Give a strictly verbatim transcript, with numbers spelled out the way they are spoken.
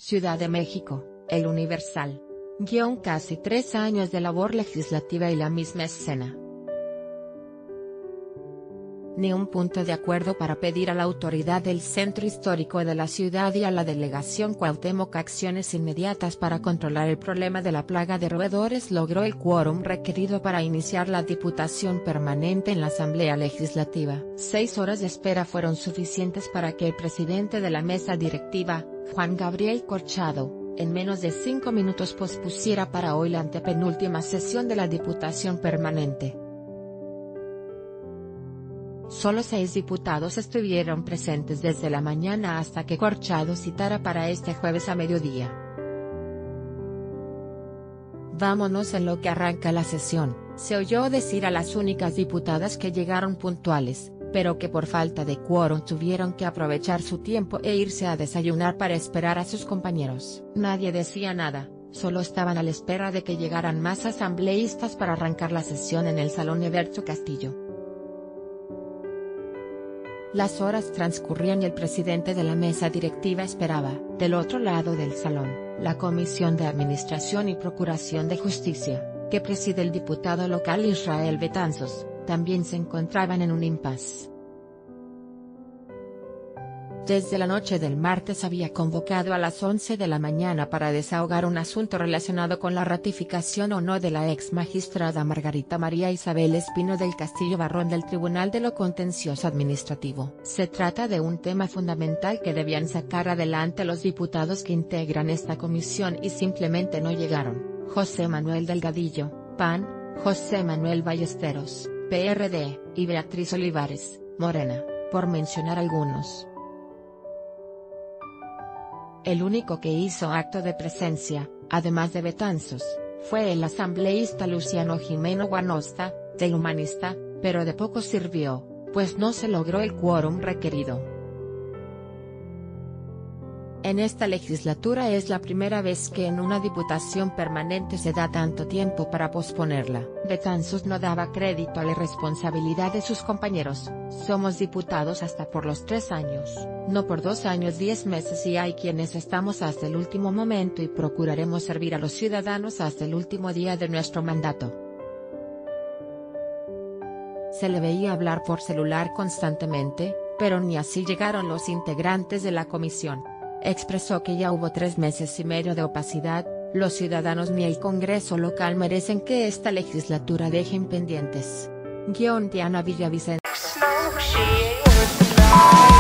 Ciudad de México, El Universal. Guión casi tres años de labor legislativa y la misma escena. Ni un punto de acuerdo para pedir a la autoridad del centro histórico de la ciudad y a la delegación Cuauhtémoc acciones inmediatas para controlar el problema de la plaga de roedores logró el quórum requerido para iniciar la diputación permanente en la Asamblea Legislativa. Seis horas de espera fueron suficientes para que el presidente de la mesa directiva, Juan Gabriel Corchado, en menos de cinco minutos pospusiera para hoy la antepenúltima sesión de la diputación permanente. Solo seis diputados estuvieron presentes desde la mañana hasta que Corchado citara para este jueves a mediodía. Vámonos en lo que arranca la sesión, se oyó decir a las únicas diputadas que llegaron puntuales, pero que por falta de quórum tuvieron que aprovechar su tiempo e irse a desayunar para esperar a sus compañeros. Nadie decía nada, solo estaban a la espera de que llegaran más asambleístas para arrancar la sesión en el Salón Eberto Castillo. Las horas transcurrían y el presidente de la mesa directiva esperaba. Del otro lado del salón, la Comisión de Administración y Procuración de Justicia, que preside el diputado local Israel Betanzos, también se encontraban en un impasse. Desde la noche del martes había convocado a las once de la mañana para desahogar un asunto relacionado con la ratificación o no de la ex magistrada Margarita María Isabel Espino del Castillo Barrón del Tribunal de lo Contencioso Administrativo. Se trata de un tema fundamental que debían sacar adelante los diputados que integran esta comisión y simplemente no llegaron: José Manuel Delgadillo, P A N, José Manuel Ballesteros, P R D, y Beatriz Olivares, Morena, por mencionar algunos. El único que hizo acto de presencia, además de Betanzos, fue el asambleísta Luciano Jimeno Guanosta, del Humanista, pero de poco sirvió, pues no se logró el quórum requerido. En esta legislatura es la primera vez que en una diputación permanente se da tanto tiempo para posponerla. Betanzos no daba crédito a la irresponsabilidad de sus compañeros: somos diputados hasta por los tres años, no por dos años diez meses, y hay quienes estamos hasta el último momento y procuraremos servir a los ciudadanos hasta el último día de nuestro mandato. Se le veía hablar por celular constantemente, pero ni así llegaron los integrantes de la comisión. Expresó que ya hubo tres meses y medio de opacidad, los ciudadanos ni el Congreso local merecen que esta legislatura dejen pendientes. Guión Diana Villavicencio.